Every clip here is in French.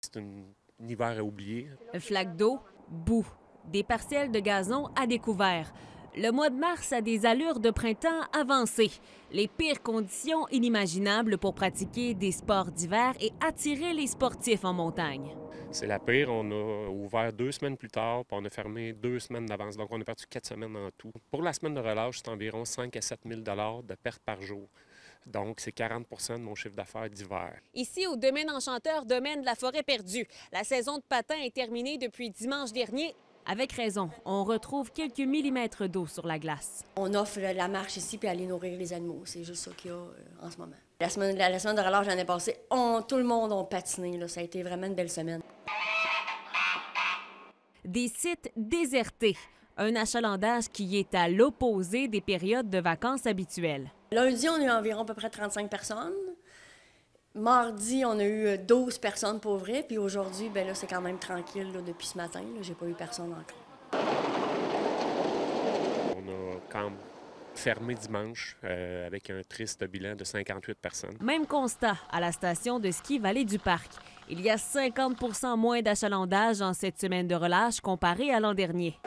C'est un hiver à oublier. Flaque d'eau, boue, des parcelles de gazon à découvert. Le mois de mars a des allures de printemps avancé. Les pires conditions inimaginables pour pratiquer des sports d'hiver et attirer les sportifs en montagne. C'est la pire. On a ouvert 2 semaines plus tard, puis on a fermé 2 semaines d'avance. Donc, on a perdu 4 semaines en tout. Pour la semaine de relâche, c'est environ 5 à 7 000 de pertes par jour. Donc, c'est 40 de mon chiffre d'affaires d'hiver. Ici, au domaine Enchanteur, domaine de la Forêt perdue, la saison de patin est terminée depuis dimanche dernier. Avec raison, on retrouve quelques millimètres d'eau sur la glace. On offre la marche ici puis aller nourrir les animaux. C'est juste ça qu'il y a en ce moment. La semaine de relâche l'année passée, tout le monde a patiné. Là. Ça a été vraiment une belle semaine. Des sites désertés. Un achalandage qui est à l'opposé des périodes de vacances habituelles. Lundi, on a eu environ à peu près 35 personnes. Mardi, on a eu 12 personnes pour vrai. Puis aujourd'hui, ben là, c'est quand même tranquille là, depuis ce matin. J'ai pas eu personne encore. On a quand même fermé dimanche avec un triste bilan de 58 personnes. Même constat à la station de ski Vallée du Parc. Il y a 50 % moins d'achalandage en cette semaine de relâche comparé à l'an dernier.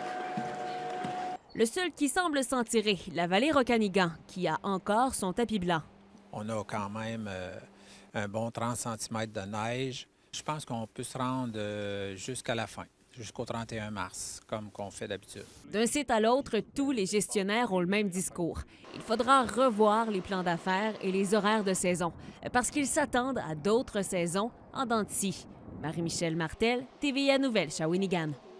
Le seul qui semble s'en tirer, la vallée Rocanigan, qui a encore son tapis blanc. On a quand même un bon 30 cm de neige. Je pense qu'on peut se rendre jusqu'à la fin, jusqu'au 31 mars, comme qu'on fait d'habitude. D'un site à l'autre, tous les gestionnaires ont le même discours. Il faudra revoir les plans d'affaires et les horaires de saison, parce qu'ils s'attendent à d'autres saisons en dents de scie. Marie-Michelle Martel, TVA Nouvelles, Shawinigan.